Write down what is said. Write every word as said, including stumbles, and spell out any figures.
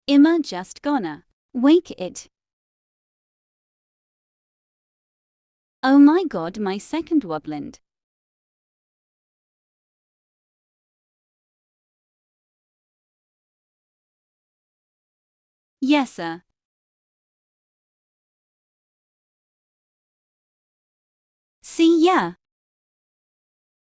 Imma just gonna wake it. Oh my god, my second wublin. Yes, sir. See ya.